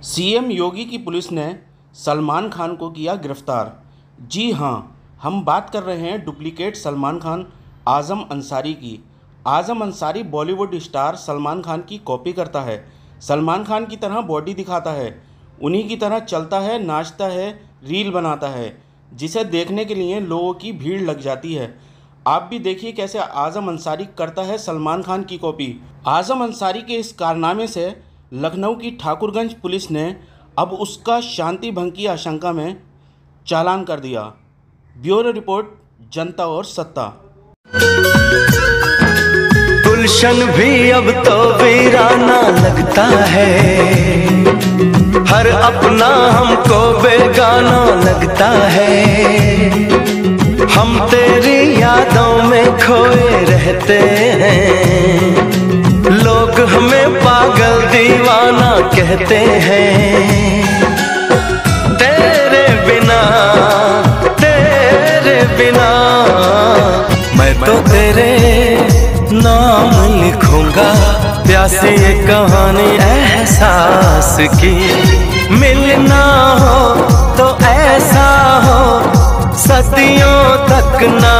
CM योगी की police ने सलमान खान को किया गिरफ्तार। जी हाँ, हम बात कर रहे हैं डुप्लीकेट सलमान खान आज़म अंसारी की। आज़म अंसारी बॉलीवुड स्टार सलमान खान की कॉपी करता है, सलमान खान की तरह बॉडी दिखाता है, उन्हीं की तरह चलता है, नाचता है, रील बनाता है, जिसे देखने के लिए लोगों की भीड़ लग जाती है। आप भी देखिए कैसे आज़म अंसारी करता है सलमान खान की कॉपी। आज़म अंसारी के इस कारनामे से लखनऊ की ठाकुरगंज पुलिस ने अब उसका शांति भंग की आशंका में चालान कर दिया। ब्यूरो रिपोर्ट, जनता और सत्ता। गुलशन भी अब तो वीराना लगता है, हर अपना हमको बेगाना लगता है। हम तेरी यादों में खोए रहते हैं, लोग हमें पागल दीवाना कहते हैं। तेरे बिना मैं तो तेरे नाम लिखूंगा, प्यासी ये कहानी एहसास की। मिलना हो तो ऐसा हो सदियों तक ना।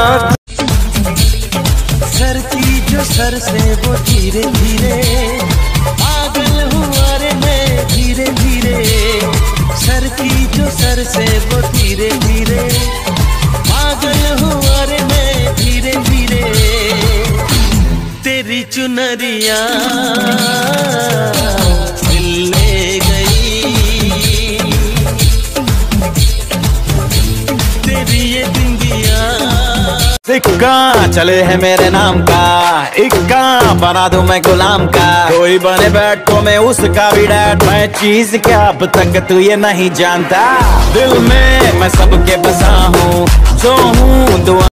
सर की जो सर से वो धीरे धीरे पागल हुआ रे मैं धीरे धीरे। सर की जो सर से वो धीरे धीरे पागल हुआ रे मैं धीरे धीरे। तेरी चुनरिया दिल ले गई, तेरी ये बिंदिया। सिक्का चले है मेरे नाम का, इक्का बना दूं मैं गुलाम का। कोई बने बैठ तो मैं उसका भी डैड। मैं चीज क्या अब तक तू ये नहीं जानता, दिल में मैं सबके बसा हूँ, जो हूँ दुआ